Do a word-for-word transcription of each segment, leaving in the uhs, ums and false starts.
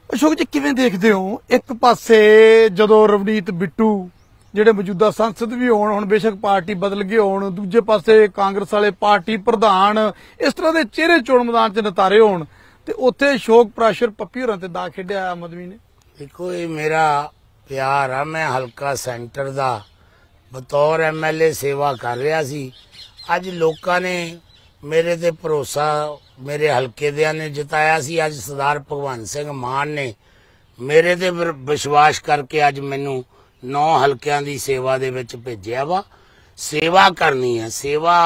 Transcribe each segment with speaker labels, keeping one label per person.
Speaker 1: ਅਸ਼ੋਕ ਜੀ ਕਿਵੇਂ ਦੇਖਦੇ ਹੋ ਇੱਕ ਪਾਸੇ ਜਦੋਂ ਰਵਨੀਤ ਬਿੱਟੂ ਜਿਹੜੇ ਮੌਜੂਦਾ ਸੰਸਦ ਵੀ ਹੋਣ ਹੁਣ ਬੇਸ਼ੱਕ ਪਾਰਟੀ ਬਦਲ ਗਏ ਹੋਣ ਦੂਜੇ ਪਾਸੇ ਕਾਂਗਰਸ ਵਾਲੇ ਪਾਰਟੀ ਪ੍ਰਧਾਨ ਇਸ ਤਰ੍ਹਾਂ ਦੇ ਚਿਹਰੇ ਚੋਣ ਮੈਦਾਨ 'ਚ ਨਤਾਰੇ ਹੋਣ ਤੇ ਉੱਥੇ ਅਸ਼ੋਕ ਪ੍ਰਾਸ਼ਰ ਪੱਪੀ ਹੋਰਾਂ ਤੇ ਦਾ ਖੇਡਿਆ ਆਮ ਆਦਮੀ ਨੇ।
Speaker 2: देखो ये मेरा प्यार है, मैं हल्का सेंटर दा बतौर एम एल ए सेवा कर रहा सी। अज लोगों ने मेरे ते भरोसा मेरे हल्के दियां ने जताया सी। अज सरदार भगवंत सिंह मान ने मेरे ते विश्वास करके अज मैनू नौ हल्कियां दी सेवा दे विच भेजिया वा। सेवा करनी है, सेवा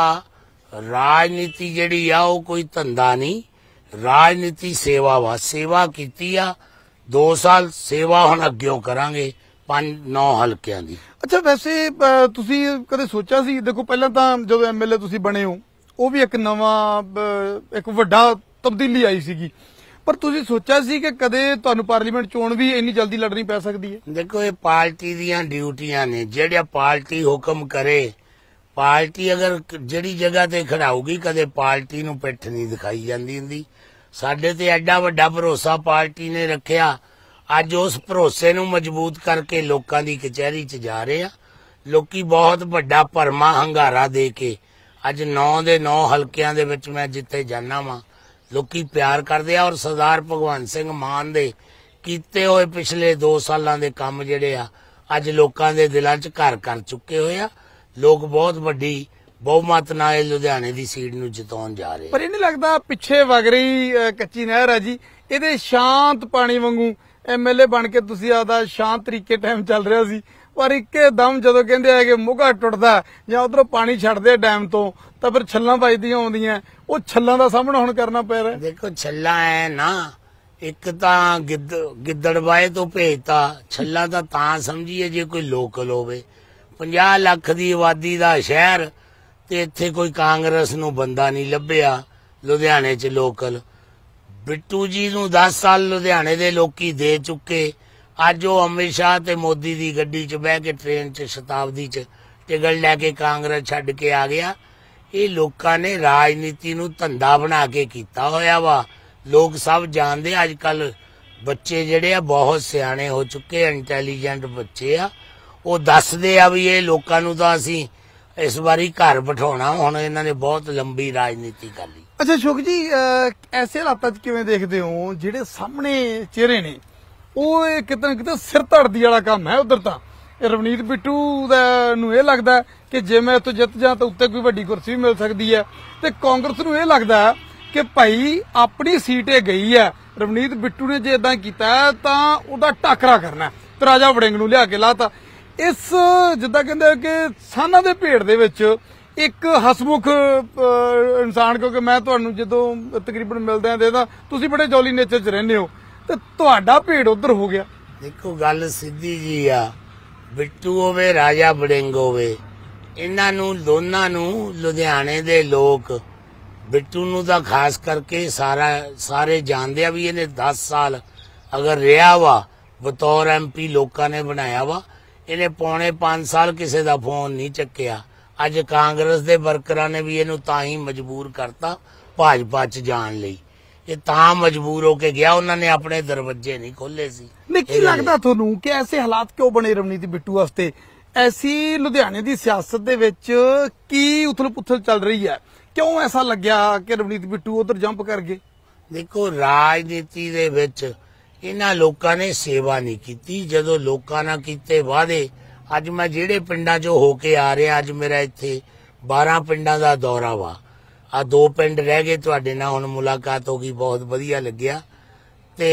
Speaker 2: राजनीति जिहड़ी आ वो कोई धंधा नहीं, राजनीति सेवा वा। सेवा कीती आ दो साल, सेवा हुण अग्गों करांगे पांच नौ हल्कियां दी।
Speaker 1: अच्छा वैसे तुसी कदे सोचा सी, देखो पहला तां जदों एम एल ए तुसी बने हो वो भी एक नवा एक वड्डा तब्दीली आई सीगी, पर तुसी सोचा सी कि कदे तुहानू पार्लीमेंट चोण भी इन्नी जल्दी लड़नी पै सकदी है?
Speaker 2: देखो ये पार्टी दियां ड्यूटियां ने, जेड़ा पार्टी हुक्म करे पार्टी अगर जिहड़ी जगह ते खड़ाऊगी कदे पार्टी नू पिठ नहीं दिखाई जांदी हुंदी। साडे ते एडा वड्डा भरोसा पार्टी ने रखिया, अज उस भरोसे नू मजबूत करके लोकां दी कचहरी च जा रहे आ। लोकी बहुत वड्डा भरमा हंगारा दे के अज नौ दे नौ हल्कियां दे विच मैं जिथे जाना वा लोकी प्यार करदे आ। और सरदार भगवंत सिंह मान दे कीते होए पिछले दो सालां दे काम जिहड़े आ अज लोकां दे दिलां च घर कर चुके होए आ। लोग बहुत वड्डी बहुमत नाल लुधियाने दी सीट नू जिताउण जा रहे।
Speaker 1: पर ये नहीं लगता पिछे वग रही कच्ची नहर है जी, ये शांत पानी वांगू एम एल ए बन के तुसी आपदा शांत तरीके टाइम चल रहा सी, पर इक्के दम जदों कहंदे आ कि मोगा टुटदा जां उधरों पानी छड्डदे डैम तो तां फिर छल्लां वजदियां आउंदियां, वो छल्लां दा सामना हुण करना पै रहा।
Speaker 2: देखो छल्ला है ना, एक तां गिद्द गिद्दड़बाए तो भेजता, छल्ला तां तां समझिए जे कोई लोकल होवे। पंजाह लख दी आबादी दा शहर ते इत्थे कोई कांग्रेस नू बंदा नहीं लभ्या लुधियाने च लोकल। बिट्टू जी नू दस साल लुधियाने दे लोकी दे चुके, अज वो अमित शाह ते मोदी दी गड्डी च बह के ट्रेन च शताब्दी च टिकट लैके कांग्रेस छड्ड के आ गया। ये लोकां ने राजनीति नू धंधा बना के कीता होया वा। लोग सब जानदे अजकल बच्चे जिहड़े आ बहुत सियाणे हो चुके, इंटैलीजेंट बच्चे आ। वो दसदे आ भी ये लोकां नू तां असीं इस बारी घर बिठाउणा, हुण इन्हां ने बहुत लंबी राजनीति कर ली।
Speaker 1: अच्छा अशोक जी ऐसे हालात किवें देखदे हो जिहड़े सामने चेहरे ने वो किते ना किते सिर धड़दी वाला काम है? उधर तां रवनीत बिट्टू दा नूं इह लगदा कि जे मैं इत्थों जित जां तां उत्ते कोई वड्डी कुर्सी भी मिल सकदी है, ते कांग्रेस नूं इह लगदा कि भाई अपनी सीट ए गई है, रवनीत बिट्टू ने जे इदां कीता तां उहदा टाकरा करना ते राजा वड़िंग नूं लिया के लाता। इस जिद्दां कहंदे कि साना दे भेड़ दे विच एक हसमुख इंसान, क्योंकि मैं तुहानूं जदों तकरीबन मिलदे देदा तुसीं बड़े जौली नेचर च रहिंदे हो ते तुहाडा भेड़ उधर हो गया।
Speaker 2: देखो गल सीधी जी आ, बिट्टू होवे राजा वड़िंग होवे, इन्हां नूं दोनां नूं लुधियाने दे लोक बिट्टू नूं तां खास करके सारा सारे जानदे आ भी इहने दस साल अगर रिहा वा बतौर एम पी लोकां ने बनाया वा। इन्हें पौने पांच साल किसी का फोन नहीं चक्या। अज कांग्रेस के वर्करां ने भी इनू तां ही मजबूर करता भाजपा च जाण लई। ये तां मजबूर होके गया, उन्होंने अपने दरवाजे नहीं खोले सी।
Speaker 1: नहीं की लगदा तुहानूं कि ऐसे हालात क्यों बने रवनीत बिट्टू वास्ते? ऐसी लुधियाने की सियासत दे विच की उथल पुथल चल रही है, क्यों ऐसा लग्या कि रवनीत बिट्टू उधर जंप कर गए?
Speaker 2: देखो राजनीति दे विच इन्हां लोकां ने सेवा नहीं की। जदों लोकां नाल कीते वादे, अज मैं जिहड़े पिंडां चों होके आ रहा, अज मेरा इत्थे बारह पिंडां दा दौरा वा। आ दो पिंड रह गए, तुहाडे नाल हुण मुलाकात हो गई, बहुत वधिया लग्गिया। ते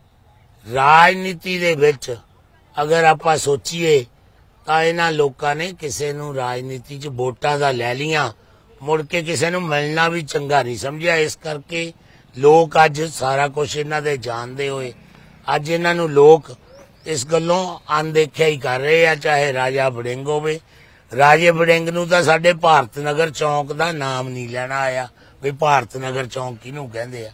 Speaker 2: राजनीति दे विच अगर आपां सोचीए तां इन्हां लोकां ने किसे नूं राजनीति च वोटां दा लै लियां, मुड़ के किसे नूं मिलना भी चंगा नहीं समझिया। इस करके लोग अज सारा कुछ इन्हां दे जानदे होए अज इन्हां नूं लोक इस गल्लों अनदेखिया ही कर रहे हैं। चाहे राजा वड़िंग होवे, राजे वड़िंग नूं तां साडे भारत नगर चौंक दा नाम नहीं लेना आया भी भारत नगर चौंक किहनूं कहंदे आ।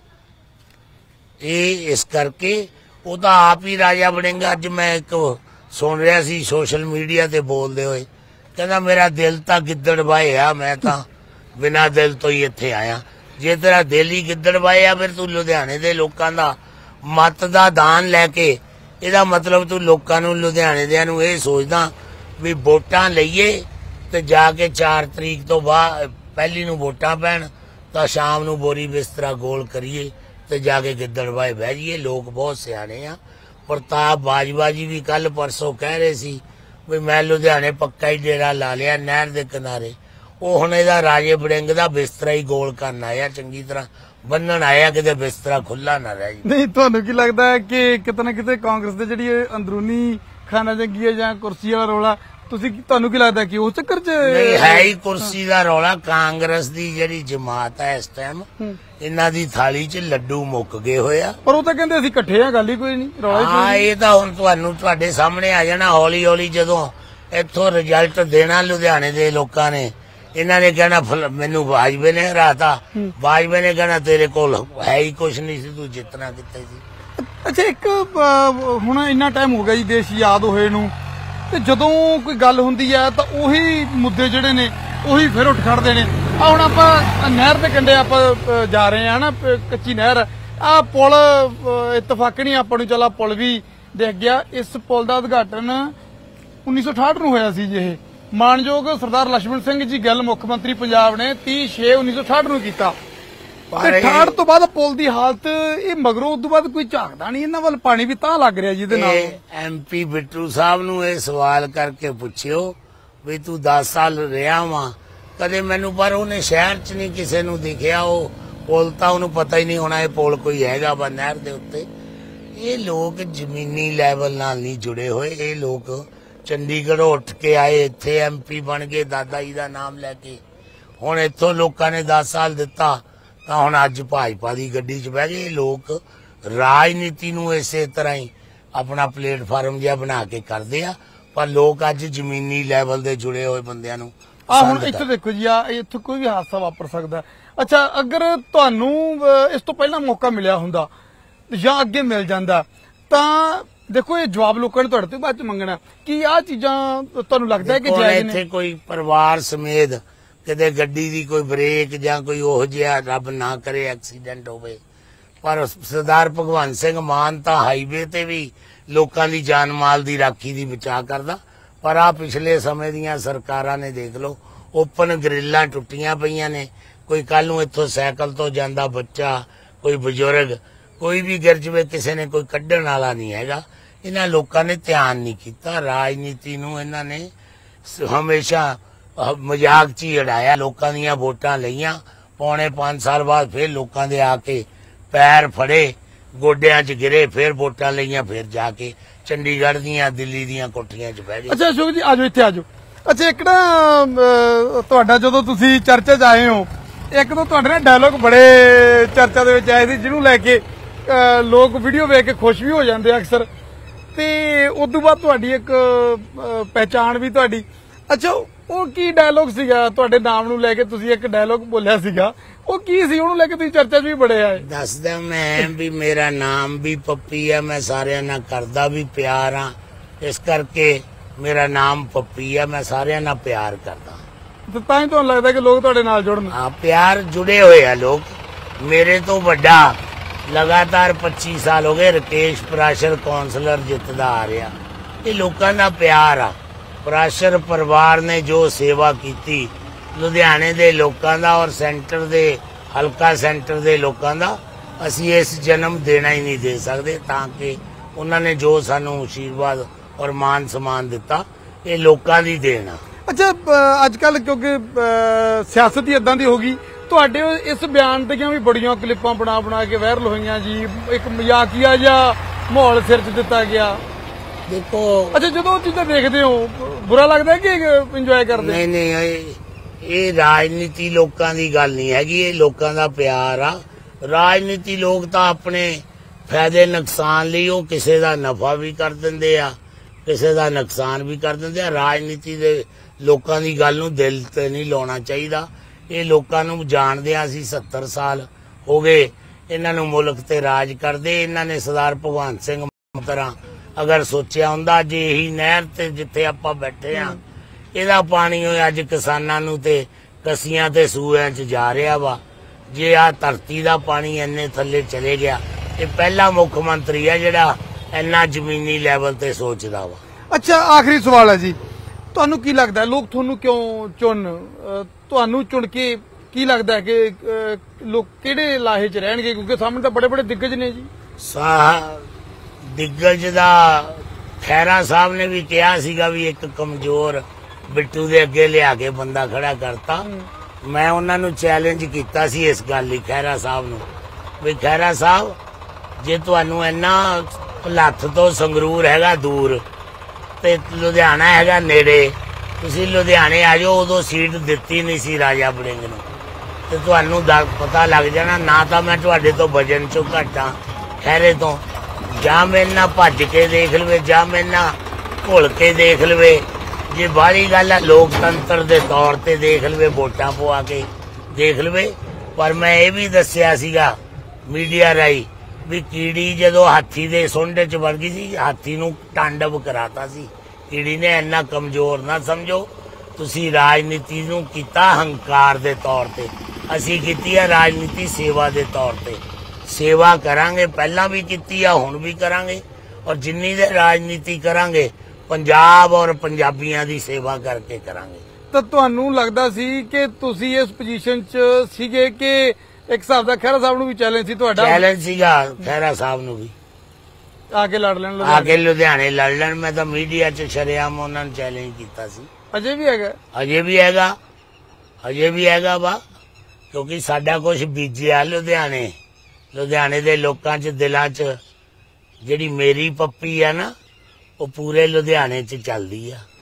Speaker 2: इस करके वो तां आप ही राजा वड़िंग, अज मैं एक सुन रहा सी सोशल मीडिया ते बोलदे होए, कहंदा मेरा दिल तां गिद्दड़बाए आ, मैं तां बिना दिल तो ही इत्थे आया। जे तेरा दिल ही गिद्दड़बाए आ फिर तूं लुधियाने दे लोकां दा ਮਤ ਦਾ ਦਾਨ ਲੈ ਕੇ ਇਹਦਾ ਮਤਲਬ ਤੂੰ ਲੋਕਾਂ ਨੂੰ ਲੁਧਿਆਣੇ ਦਿਆਂ ਨੂੰ ਇਹ ਸੋਚਦਾ ਵੀ ਵੋਟਾਂ ਲਈਏ ਤੇ ਜਾ ਕੇ ਚਾਰ ਤਰੀਕ ਤੋਂ ਬਾਅਦ ਪਹਿਲੀ ਨੂੰ ਵੋਟਾਂ ਪੈਣ ਤਾਂ ਸ਼ਾਮ ਨੂੰ ਬੋਰੀ ਬਿਸਤਰਾ ਗੋਲ ਕਰੀਏ ਤੇ ਜਾ ਕੇ ਗਿੱਦੜਬਾਏ ਬਹਿ ਜਾਈਏ। ਲੋਕ ਬਹੁਤ ਸਿਆਣੇ ਆ। ਪ੍ਰਤਾਪ ਬਾਜਵਾ ਜੀ ਵੀ ਕੱਲ ਪਰਸੋਂ ਕਹਿ ਰਹੇ ਸੀ ਵੀ ਮੈਂ ਲੁਧਿਆਣੇ ਪੱਕਾ ਹੀ ਡੇਰਾ ਲਾ ਲਿਆ ਨਹਿਰ ਦੇ ਕਿਨਾਰੇ। ਉਹ ਹੁਣ ਇਹਦਾ ਰਾਜੇ ਵੜਿੰਗ ਦਾ ਬਿਸਤਰਾ ਹੀ ਗੋਲ ਕਰਨ ਆਇਆ, ਚੰਗੀ ਤਰ੍ਹਾਂ ਬੰਨਣ ਆਇਆ, ਕਿਤੇ ਬਿਸਤਰਾ ਖੁੱਲਾ ਨਾ ਰਹਿ ਜਾਏ।
Speaker 1: ਨਹੀਂ, ਤੁਹਾਨੂੰ ਕੀ ਲੱਗਦਾ ਹੈ ਕਿ ਕਿਤੇ ਨਾ ਕਿਤੇ ਕਾਂਗਰਸ ਦੇ ਜਿਹੜੀ ਇਹ ਅੰਦਰੂਨੀ ਖਾਨਾ ਜੰਗੀ ਹੈ ਜਾਂ ਕੁਰਸੀ ਵਾਲਾ ਰੌਲਾ, ਤੁਸੀਂ ਤੁਹਾਨੂੰ ਕੀ ਲੱਗਦਾ ਕਿ ਉਸ ਚੱਕਰ 'ਚ
Speaker 2: ਨਹੀਂ ਹੈ ਹੀ ਕੁਰਸੀ ਦਾ ਰੌਲਾ? ਕਾਂਗਰਸ ਦੀ ਜਿਹੜੀ ਜਮਾਤ ਹੈ ਇਸ ਟਾਈਮ ਇਹਨਾਂ ਦੀ ਥਾਲੀ 'ਚ ਲੱਡੂ ਮੁੱਕ ਗਏ ਹੋਏ ਆ।
Speaker 1: ਪਰ ਉਹ ਤਾਂ ਕਹਿੰਦੇ ਅਸੀਂ ਇਕੱਠੇ ਆ, ਗੱਲ ਹੀ ਕੋਈ ਨਹੀਂ, ਰੌਲਾ ਹੀ ਕੋਈ
Speaker 2: ਹਾਂ, ਇਹ ਤਾਂ ਹੁਣ ਤੁਹਾਨੂੰ ਤੁਹਾਡੇ ਸਾਹਮਣੇ ਆ ਜਾਣਾ ਹੌਲੀ ਹੌਲੀ। ਜਦੋਂ ਇੱਥੋਂ ਰਿਜ਼ਲਟ ਦੇਣਾ ਲੁਧਿਆਣੇ ਦੇ ਲੋਕਾਂ ਨੇ, ਇਹਨਾਂ ਨੇ ਕਹਿਣਾ ਮੈਨੂੰ ਬਾਜਵੇ ਨੇ ਹਰਾਤਾ, ਬਾਜਵੇ ਨੇ ਕਹਿਣਾ ਤੇਰੇ ਕੋਲ ਹੈ ਹੀ ਕੁਛ ਨਹੀਂ ਸੀ, ਤੂੰ ਜਿੱਤਣਾ ਕਿੱਥੇ ਸੀ।
Speaker 1: ਅੱਛਾ, ਇੱਕ ਹੁਣ ਇੰਨਾ ਟਾਈਮ ਹੋ ਗਿਆ ਜੀ ਦੇਸ਼ ਯਾਦ ਹੋਏ ਨੂੰ, ਤੇ ਜਦੋਂ ਕੋਈ ਗੱਲ ਹੁੰਦੀ ਹੈ ਤਾਂ ਉਹੀ ਮੁੱਦੇ ਜਿਹੜੇ ਨੇ ਉਹੀ ਫਿਰ ਉੱਠ ਖੜਦੇ ਨੇ। ਆ ਹੁਣ ਆਪਾਂ ਨਹਿਰ ਦੇ ਕੰਢੇ ਆਪਾਂ ਜਾ ਰਹੇ ਹਾਂ ਨਾ, ਕੱਚੀ ਨਹਿਰ, ਆ ਪੁਲ ਇਤਫਾਕ ਨਹੀਂ ਆਪਾਂ ਨੂੰ, ਚੱਲ ਪੁਲ ਵੀ ਦੇਖ ਗਿਆ। ਇਸ ਪੁਲ ਦਾ ਉਦਘਾਟਨ ਉੱਨੀ ਸੌ ਅਠਾਹਠ ਨੂੰ ਹੋਇਆ ਸੀ ਜੀ। ਇਹ ਮਾਨਯੋਗ ਸਰਦਾਰ ਲక్ష్మణ ਸਿੰਘ ਜੀ ਗਿੱਲ ਮੁੱਖ ਮੰਤਰੀ ਪੰਜਾਬ ਨੇ ਤੀਹ ਛੇ ਉੱਨੀ ਸੌ ਅਠਾਹਠ ਨੂੰ ਕੀਤਾ। ਅਠਾਹਠ ਤੋਂ ਬਾਅਦ ਪੁਲ ਦੀ ਹਾਲਤ ਇਹ ਮਗਰੋਂ ਉਸ ਤੋਂ ਬਾਅਦ ਕੋਈ ਝਾਕਦਾ ਨਹੀਂ ਇਹਨਾਂ ਵੱਲ, ਪਾਣੀ ਵੀ ਤਾਂ ਲੱਗ ਰਿਹਾ ਜਿਹਦੇ ਨਾਲ।
Speaker 2: ਐਮਪੀ ਬਿੱਟੂ ਸਾਹਿਬ ਨੂੰ ਇਹ ਸਵਾਲ ਕਰਕੇ ਪੁੱਛਿਓ ਵੀ ਤੂੰ ਦਸ ਸਾਲ ਰਿਹਾ ਵਾਂ ਕਦੇ ਮੈਨੂੰ, ਪਰ ਉਹਨੇ ਸ਼ਹਿਰ 'ਚ ਨਹੀਂ ਕਿਸੇ ਨੂੰ ਦਿਖਿਆ। ਉਹ ਪੁਲ ਤਾਂ ਉਹਨੂੰ ਪਤਾ ਹੀ ਨਹੀਂ ਹੋਣਾ ਇਹ ਪੁਲ ਕੋਈ ਹੈਗਾ ਵਾ ਨਹਿਰ ਦੇ ਉੱਤੇ। ਇਹ ਲੋਕ ਜ਼ਮੀਨੀ ਲੈਵਲ ਨਾਲ ਨਹੀਂ ਜੁੜੇ ਹੋਏ। ਇਹ ਲੋਕ ਚੰਡੀਗੜ੍ਹੋਂ ਉੱਠ ਕੇ ਆਏ, ਇੱਥੇ ਐਮਪੀ ਬਣ ਗਏ ਦਾਦਾ ਜੀ ਦਾ ਨਾਮ ਲੈ ਕੇ। ਹੁਣ ਇੱਥੋਂ ਲੋਕਾਂ ਨੇ ਦਸ ਸਾਲ ਦਿੱਤਾ ਤਾਂ ਹੁਣ ਅੱਜ ਭਾਜਪਾ ਦੀ ਗੱਡੀ 'ਚ ਬਹਿ ਗਏ। ਲੋਕ ਰਾਜਨੀਤੀ ਨੂੰ ਇਸੇ ਤਰ੍ਹਾਂ ਹੀ ਆਪਣਾ ਪਲੇਟਫਾਰਮ ਜਿਹਾ ਬਣਾ ਕੇ ਕਰਦੇ ਆ, ਪਰ ਲੋਕ ਅੱਜ ਜ਼ਮੀਨੀ ਲੈਵਲ ਦੇ ਜੁੜੇ ਹੋਏ ਬੰਦਿਆਂ ਨੂੰ।
Speaker 1: ਆ ਹੁਣ ਇੱਥੇ ਦੇਖੋ ਜੀ, ਆ ਇੱਥੇ ਕੋਈ ਵੀ ਹਾਦਸਾ ਵਾਪਰ ਸਕਦਾ। ਅੱਛਾ, ਅਗਰ ਤੁਹਾਨੂੰ ਇਸ ਤੋਂ ਪਹਿਲਾਂ ਮੌਕਾ ਮਿਲਿਆ ਹੁੰਦਾ ਜਾਂ ਅੱਗੇ ਮਿਲ ਜਾਂਦਾ ਤਾਂ ਦੇਖੋ ਇਹ ਜਵਾਬ ਲੋਕਾਂ ਨੇ ਤੁਹਾਡੇ ਤੋਂ ਬਾਅਦ ਚ ਮੰਗਣਾ ਕਿ ਆਹ ਚੀਜ਼ਾਂ ਤੁਹਾਨੂੰ ਲੱਗਦਾ ਹੈ ਕਿ ਜਾਇਜ਼ ਨੇ?
Speaker 2: ਇੱਥੇ ਕੋਈ ਪਰਿਵਾਰ ਸਮੇਤ ਕਿਤੇ ਗੱਡੀ ਦੀ ਕੋਈ ਬ੍ਰੇਕ ਜਾਂ ਕੋਈ ਉਹ ਜਿਹਾ ਰੱਬ ਨਾ ਕਰੇ ਐਕਸੀਡੈਂਟ ਹੋਵੇ, ਪਰ ਸਰਦਾਰ ਭਗਵੰਤ ਸਿੰਘ ਮਾਨ ਤਾਂ ਹਾਈਵੇ ਤੇ ਵੀ ਲੋਕਾਂ ਦੀ ਜਾਨ ਮਾਲ ਦੀ ਰਾਖੀ ਦੀ ਬਚਾਅ ਕਰਦਾ। ਪਰ ਆ ਪਿਛਲੇ ਸਮੇਂ ਦੀਆਂ ਸਰਕਾਰਾਂ ਨੇ ਦੇਖ ਲਓ, ਓਪਨ ਗ੍ਰਿਲਾਂ ਟੁੱਟੀਆਂ ਪਈਆਂ ਨੇ। ਕੋਈ ਕੱਲ ਨੂੰ ਇੱਥੋਂ ਸਾਈਕਲ ਤੋਂ ਜਾਂਦਾ ਬੱਚਾ, ਕੋਈ ਬਜ਼ੁਰਗ, ਕੋਈ ਵੀ ਗਿਰ ਜਾਵੇ, ਕਿਸੇ ਨੇ ਕੋਈ ਕੱਢਣ ਵਾਲਾ ਨਹੀਂ ਹੈਗਾ। ਇਹਨਾਂ ਲੋਕਾਂ ਨੇ ਧਿਆਨ ਨਹੀਂ ਕੀਤਾ। ਰਾਜਨੀਤੀ ਨੂੰ ਇਹਨਾਂ ਨੇ ਹਮੇਸ਼ਾ ਮਜ਼ਾਕ 'ਚ ਹੀ ਉਡਾਇਆ। ਲੋਕਾਂ ਦੀਆਂ ਵੋਟਾਂ ਲਈਆਂ, ਪੌਣੇ ਪੰਜ ਸਾਲ ਬਾਅਦ ਫਿਰ ਲੋਕਾਂ ਦੇ ਆ ਕੇ ਪੈਰ ਫੜੇ, ਗੋਡਿਆਂ 'ਚ ਗਿਰੇ, ਫਿਰ ਵੋਟਾਂ ਲਈਆਂ, ਫਿਰ ਜਾ ਕੇ ਚੰਡੀਗੜ੍ਹ ਦੀਆਂ ਦਿੱਲੀ ਦੀਆਂ ਕੋਠੀਆਂ 'ਚ ਬਹਿ ਗਏ।
Speaker 1: ਅੱਛਾ ਅਸ਼ੋਕ ਜੀ, ਆਜੋ ਇੱਥੇ ਆਜੋ। ਅੱਛਾ, ਇੱਕ ਨਾ ਤੁਹਾਡਾ ਜਦੋਂ ਤੁਸੀਂ ਚਰਚਾ 'ਚ ਆਏ ਹੋ, ਇੱਕ ਤਾਂ ਤੁਹਾਡੇ ਨਾਲ ਡਾਇਲੋਗ ਬੜੇ ਚਰਚਾ ਦੇ ਵਿੱਚ ਆਏ ਸੀ, ਜਿਹਨੂੰ ਲੈ ਕੇ ਲੋਕ ਵੀਡੀਓ ਵੇਖ ਕੇ ਖੁਸ਼ ਵੀ ਹੋ ਜਾਂਦੇ ਆ ਅਕਸਰ, ਤੇ ਉਸ ਤੋਂ ਬਾਅਦ ਤੁਹਾਡੀ ਇੱਕ ਪਹਿਚਾਣ ਵੀ ਤੁਹਾਡੀ। ਅੱਛਾ, ਉਹ ਕੀ ਡਾਇਲੋਗ ਸੀਗਾ ਤੁਹਾਡੇ ਨਾਮ ਨੂੰ ਲੈ ਕੇ? ਤੁਸੀਂ ਇੱਕ ਡਾਇਲੋਗ ਬੋਲਿਆ ਸੀਗਾ, ਉਹ ਕੀ ਸੀ? ਉਹਨੂੰ ਲੈ ਕੇ ਤੁਸੀਂ ਚਰਚਾ 'ਚ ਵੀ ਬੜੇ ਆਏ।
Speaker 2: ਦੱਸਦਾ ਮੈਂ ਵੀ ਮੇਰਾ ਨਾਮ ਵੀ ਪੱਪੀ ਆ, ਮੈਂ ਸਾਰਿਆਂ ਨਾਲ ਕਰਦਾ ਵੀ ਪਿਆਰ ਆ, ਇਸ ਕਰਕੇ ਮੇਰਾ ਨਾਮ ਪੱਪੀ ਆ, ਮੈਂ ਸਾਰਿਆਂ ਨਾਲ ਪਿਆਰ ਕਰਦਾ।
Speaker 1: ਤੇ ਤਾਂ ਹੀ ਤੁਹਾਨੂੰ ਲੱਗਦਾ ਕਿ ਲੋਕ ਤੁਹਾਡੇ ਨਾਲ ਜੁੜਨ?
Speaker 2: ਹਾਂ, ਪਿਆਰ ਜੁੜੇ ਹੋਏ ਆ ਲੋਕ। ਮੇਰੇ ਤੋਂ ਵੱਡਾ ਲਗਾਤਾਰ ਪੱਚੀ ਸਾਲ ਹੋ ਗਏ ਰਕੇਸ਼ ਪ੍ਰਾਸ਼ਰ ਕੌਂਸਲਰ ਜਿੱਤਦਾ ਆ ਰਿਹਾ। ਇਹ ਲੋਕਾਂ ਦਾ ਪਿਆਰ ਆ। ਪ੍ਰਾਸ਼ਰ ਪਰਿਵਾਰ ਨੇ ਜੋ ਸੇਵਾ ਕੀਤੀ ਲੁਧਿਆਣੇ ਦੇ ਲੋਕਾਂ ਦਾ ਔਰ ਸੈਂਟਰ ਦੇ ਹਲਕਾ ਸੈਂਟਰ ਦੇ ਲੋਕਾਂ ਦਾ, ਅਸੀਂ ਇਸ ਜਨਮ ਦੇਣਾ ਹੀ ਨਹੀਂ ਦੇ ਸਕਦੇ, ਤਾਂ ਕਿ ਉਹਨਾਂ ਨੇ ਜੋ ਸਾਨੂੰ ਆਸ਼ੀਰਵਾਦ ਔਰ ਮਾਨ ਸਨਮਾਨ ਦਿੱਤਾ, ਇਹ ਲੋਕਾਂ ਦੀ ਦੇਣ ਆ।
Speaker 1: ਅੱਛਾ, ਅੱਜ ਕੱਲ ਕਿਉਂਕਿ ਸਿਆਸਤ ਹੀ ਇਦਾਂ ਦੀ ਹੋ ਗਈ, ਤੁਹਾਡੇ ਇਸ ਬਿਆਨ ਦੀਆਂ ਵੀ ਬੜੀਆਂ ਕਲਿੱਪਾਂ ਬਣਾ ਬਣਾ ਕੇ ਵਾਇਰਲ ਹੋਈਆਂ ਜੀ। ਇੱਕ ਮਜ਼ਾਕੀਆ ਜਿਹਾ ਮਾਹੌਲ ਸਿਰ 'ਚ ਦਿੱਤਾ ਗਿਆ।
Speaker 2: ਦੇਖੋ,
Speaker 1: ਅੱਛਾ, ਜਦੋਂ ਉਹ ਚੀਜ਼ਾਂ ਦੇਖਦੇ ਹੋ ਬੁਰਾ ਲੱਗਦਾ ਕਿ ਇੰਜੋਏ ਕਰਦੇ?
Speaker 2: ਨਹੀਂ ਨਹੀਂ, ਇਹ ਰਾਜਨੀਤੀ ਲੋਕਾਂ ਦੀ ਗੱਲ ਨਹੀਂ ਹੈਗੀ, ਇਹ ਲੋਕਾਂ ਦਾ ਪਿਆਰ ਆ। ਰਾਜਨੀਤੀ ਲੋਕ ਤਾਂ ਆਪਣੇ ਫਾਇਦੇ ਨੁਕਸਾਨ ਲਈ ਉਹ ਕਿਸੇ ਦਾ ਨਫਾ ਵੀ ਕਰ ਦਿੰਦੇ ਆ, ਕਿਸੇ ਦਾ ਨੁਕਸਾਨ ਵੀ ਕਰ ਦਿੰਦੇ ਆ। ਰਾਜਨੀਤੀ ਦੇ ਲੋਕਾਂ ਦੀ ਗੱਲ ਨੂੰ ਦਿਲ ਤੇ ਨਹੀਂ ਲਾਉਣਾ ਚਾਹੀਦਾ। ਇਹ ਲੋਕਾਂ ਨੂੰ ਜਾਣਦੇ ਆ, ਅਸੀਂ ਸੱਤਰ ਸਾਲ ਹੋ ਗਏ ਇਹਨਾਂ ਨੂੰ ਮੁਲਕ ਤੇ ਰਾਜ ਕਰਦੇ। ਇਹਨਾਂ ਨੇ ਸਰਦਾਰ ਭਗਵੰਤ ਸਿੰਘ ਤਰ੍ਹਾਂ ਅਗਰ ਸੋਚਿਆ ਹੁੰਦਾ, ਜੇ ਇਹੀ ਨਹਿਰ ਤੇ ਜਿੱਥੇ ਆਪਾਂ ਬੈਠੇ ਆ ਇਹਦਾ ਪਾਣੀ ਅੱਜ ਕਿਸਾਨਾਂ ਨੂੰ ਤੇ ਕਸੀਆਂ ਤੇ ਸੂਇਆਂ 'ਚ ਜਾ ਰਿਹਾ ਵਾ, ਜੇ ਆ ਧਰਤੀ ਦਾ ਪਾਣੀ ਇੰਨੇ ਥੱਲੇ ਚਲੇ ਗਿਆ ਇਹ ਪਹਿਲਾ ਮੁੱਖ ਮੰਤਰੀ ਆ ਜਿਹੜਾ ਇੰਨਾ ਜ਼ਮੀਨੀ ਲੈਵਲ ਤੇ ਸੋਚਦਾ ਵਾ।
Speaker 1: ਅੱਛਾ, ਆਖਰੀ ਸਵਾਲ ਹੈ ਜੀ, ਤੁਹਾਨੂੰ ਕੀ ਲੱਗਦਾ ਲੋਕ ਤੁਹਾਨੂੰ ਕਿਉਂ ਚੁਣ ਅਹ, ਤੁਹਾਨੂੰ ਚੁਣ ਕੇ ਕੀ ਲੱਗਦਾ ਹੈ ਕਿ ਅਹ, ਲੋਕ ਕਿਹੜੇ ਲਾਹੇ 'ਚ ਰਹਿਣਗੇ? ਕਿਉਂਕਿ ਸਾਹਮਣੇ ਤਾਂ ਬੜੇ ਬੜੇ ਦਿੱਗਜ ਨੇ ਜੀ।
Speaker 2: ਸਾ ਦਿੱਗਜ ਦਾ ਖੈਰਾ ਸਾਹਿਬ ਨੇ ਵੀ ਕਿਹਾ ਸੀਗਾ ਵੀ ਇੱਕ ਕਮਜ਼ੋਰ ਬਿੱਟੂ ਦੇ ਅੱਗੇ ਲਿਆ ਕੇ ਬੰਦਾ ਖੜਾ ਕਰਤਾ। ਮੈਂ ਉਹਨਾਂ ਨੂੰ ਚੈਲੰਜ ਕੀਤਾ ਸੀ ਇਸ ਗੱਲ ਲਈ, ਖੈਰਾ ਸਾਹਿਬ ਨੂੰ, ਵੀ ਖੈਰਾ ਸਾਹਿਬ ਜੇ ਤੁਹਾਨੂੰ ਇੰਨਾ ਭਲੱਥ ਤੋਂ ਸੰਗਰੂਰ ਹੈਗਾ ਦੂਰ ਤੇ ਲੁਧਿਆਣਾ ਹੈਗਾ ਨੇੜੇ, ਤੁਸੀਂ ਲੁਧਿਆਣੇ ਆ ਜਾਓ। ਉਦੋਂ ਸੀਟ ਦਿੱਤੀ ਨਹੀਂ ਸੀ ਰਾਜਾ ਵੜਿੰਗ ਨੂੰ, ਤੇ ਤੁਹਾਨੂੰ ਪਤਾ ਲੱਗ ਜਾਣਾ ਨਾ ਤਾਂ ਮੈਂ ਤੁਹਾਡੇ ਤੋਂ ਵਜਨ ਚੋਂ ਘਟਾਂ ਖੈਰੇ ਤੋਂ, ਜਾਂ ਮੇਰੇ ਨਾਲ ਭੱਜ ਕੇ ਦੇਖ ਲਵੇ ਜਾਂ ਮੇਰੇ ਨਾਲ ਘੁਲ ਕੇ ਦੇਖ ਲਵੇ। ਜੇ ਬਾਹਰੀ ਗੱਲ ਹੈ ਲੋਕਤੰਤਰ ਦੇ ਤੌਰ ਤੇ ਦੇਖ ਲਵੇ, ਵੋਟਾਂ ਪਵਾ ਕੇ ਦੇਖ ਲਵੇ। ਪਰ ਮੈਂ ਇਹ ਵੀ ਦੱਸਿਆ ਸੀਗਾ ਮੀਡੀਆ ਰਾਹੀਂ ਵੀ ਕੀੜੀ ਜਦੋਂ ਹਾਥੀ ਦੇ ਸੁੰਡ 'ਚ ਵੜ ਗਈ ਸੀ, ਹਾਥੀ ਨੂੰ ਤਾਂਡਵ ਕਰਾਤਾ ਸੀ ਕੀੜੀ ਨੇ। ਇੰਨਾ ਕਮਜ਼ੋਰ ਨਾ ਸਮਝੋ ਤੁਸੀਂ। ਰਾਜਨੀਤੀ ਨੂੰ ਕੀਤਾ ਹੰਕਾਰ ਦੇ ਤੌਰ ਤੇ, ਅਸੀਂ ਕੀਤੀ ਆ ਰਾਜਨੀਤੀ ਸੇਵਾ ਦੇ ਤੌਰ ਤੇ। ਸੇਵਾ ਕਰਾਂਗੇ, ਪਹਿਲਾਂ ਵੀ ਕੀਤੀ ਆ, ਹੁਣ ਵੀ ਕਰਾਂਗੇ, ਔਰ ਜਿੰਨੀ ਦੇ ਰਾਜਨੀਤੀ ਕਰਾਂਗੇ ਪੰਜਾਬ ਔਰ ਪੰਜਾਬੀਆਂ ਦੀ ਸੇਵਾ ਕਰਕੇ ਕਰਾਂਗੇ।
Speaker 1: ਤਾਂ ਤੁਹਾਨੂੰ ਲੱਗਦਾ ਸੀ ਕਿ ਤੁਸੀਂ ਇਸ ਪੋਜੀਸ਼ਨ 'ਚ ਸੀਗੇ ਕਿ ਇੱਕ ਹਿਸਾਬ ਦਾ ਖਹਿਰਾ ਸਾਹਿਬ ਨੂੰ ਵੀ ਚੈਲੰਜ ਸੀ ਤੁਹਾਡਾ?
Speaker 2: ਚੈਲੰਜ ਸੀਗਾ ਖਹਿਰਾ ਸਾਹਿਬ ਨੂੰ ਵੀ,
Speaker 1: ਆ ਕੇ ਲੜ ਲੈਣ
Speaker 2: ਆ ਕੇ ਲੁਧਿਆਣੇ ਲੜ ਲੈਣ। ਮੈਂ ਤਾਂ ਮੀਡੀਆ 'ਚ ਸ਼ਰੇਆਮ ਉਹਨਾਂ ਨੂੰ ਚੈਲੰਜ ਕੀਤਾ ਸੀ।
Speaker 1: ਅਜੇ ਵੀ ਹੈਗਾ?
Speaker 2: ਅਜੇ ਵੀ ਹੈਗਾ, ਅਜੇ ਵੀ ਹੈਗਾ ਵਾ, ਕਿਉਂਕਿ ਸਾਡਾ ਕੁਝ ਬੀਜਿਆ ਲੁਧਿਆਣੇ। ਲੁਧਿਆਣੇ ਦੇ ਲੋਕਾਂ 'ਚ ਦਿਲਾਂ 'ਚ ਜਿਹੜੀ ਮੇਰੀ ਪੱਪੀ ਆ ਨਾ, ਉਹ ਪੂਰੇ ਲੁਧਿਆਣੇ 'ਚ ਚੱਲਦੀ ਆ।